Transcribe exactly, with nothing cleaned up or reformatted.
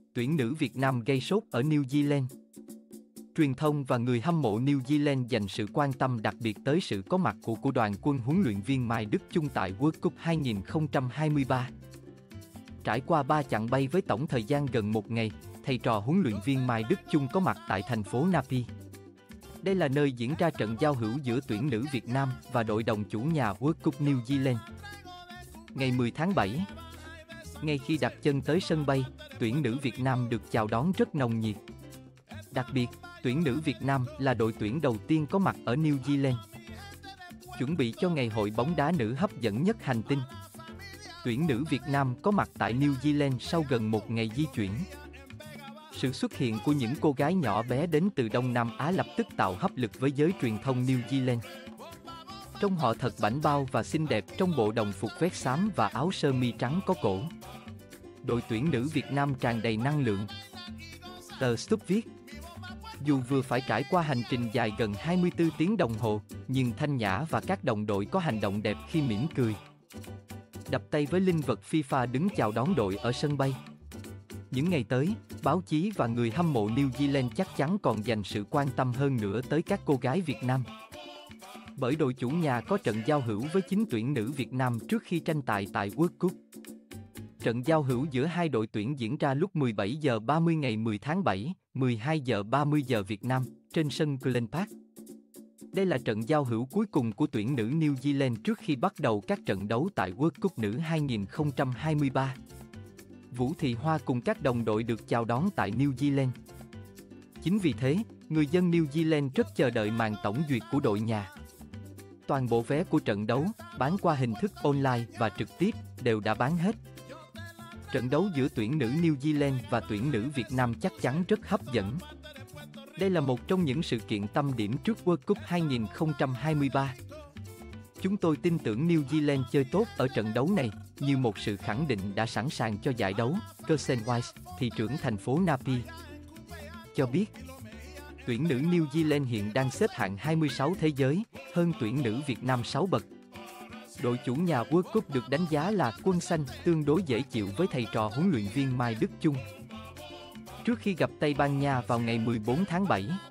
Tuyển nữ Việt Nam gây sốt ở New Zealand. Truyền thông và người hâm mộ New Zealand dành sự quan tâm đặc biệt tới sự có mặt của của đoàn quân huấn luyện viên Mai Đức Chung tại World Cup hai không hai ba. Trải qua ba chặng bay với tổng thời gian gần một ngày, thầy trò huấn luyện viên Mai Đức Chung có mặt tại thành phố Napi. Đây là nơi diễn ra trận giao hữu giữa tuyển nữ Việt Nam và đội đồng chủ nhà World Cup New Zealand. Ngày mười tháng bảy, ngay khi đặt chân tới sân bay, tuyển nữ Việt Nam được chào đón rất nồng nhiệt. Đặc biệt, tuyển nữ Việt Nam là đội tuyển đầu tiên có mặt ở New Zealand. Chuẩn bị cho ngày hội bóng đá nữ hấp dẫn nhất hành tinh, tuyển nữ Việt Nam có mặt tại New Zealand sau gần một ngày di chuyển. Sự xuất hiện của những cô gái nhỏ bé đến từ Đông Nam Á lập tức tạo hấp lực với giới truyền thông New Zealand. Trông họ thật bảnh bao và xinh đẹp trong bộ đồng phục vest xám và áo sơ mi trắng có cổ. Đội tuyển nữ Việt Nam tràn đầy năng lượng. Tờ Stub viết: dù vừa phải trải qua hành trình dài gần hai mươi tư tiếng đồng hồ, nhưng Thanh Nhã và các đồng đội có hành động đẹp khi mỉm cười, đập tay với linh vật FIFA đứng chào đón đội ở sân bay. Những ngày tới, báo chí và người hâm mộ New Zealand chắc chắn còn dành sự quan tâm hơn nữa tới các cô gái Việt Nam. Bởi đội chủ nhà có trận giao hữu với chính tuyển nữ Việt Nam trước khi tranh tài tại World Cup. Trận giao hữu giữa hai đội tuyển diễn ra lúc mười bảy giờ ba mươi ngày mười tháng bảy, mười hai giờ ba mươi giờ Việt Nam, trên sân Glen Park. Đây là trận giao hữu cuối cùng của tuyển nữ New Zealand trước khi bắt đầu các trận đấu tại World Cup nữ hai không hai ba. Vũ Thị Hoa cùng các đồng đội được chào đón tại New Zealand. Chính vì thế, người dân New Zealand rất chờ đợi màn tổng duyệt của đội nhà. Toàn bộ vé của trận đấu, bán qua hình thức online và trực tiếp, đều đã bán hết. Trận đấu giữa tuyển nữ New Zealand và tuyển nữ Việt Nam chắc chắn rất hấp dẫn. Đây là một trong những sự kiện tâm điểm trước World Cup hai không hai ba. Chúng tôi tin tưởng New Zealand chơi tốt ở trận đấu này, như một sự khẳng định đã sẵn sàng cho giải đấu, Kirsten Wise, thị trưởng thành phố Napi, cho biết. Tuyển nữ New Zealand hiện đang xếp hạng hai mươi sáu thế giới, hơn tuyển nữ Việt Nam sáu bậc. Đội chủ nhà World Cup được đánh giá là quân xanh, tương đối dễ chịu với thầy trò huấn luyện viên Mai Đức Chung. Trước khi gặp Tây Ban Nha vào ngày mười bốn tháng bảy,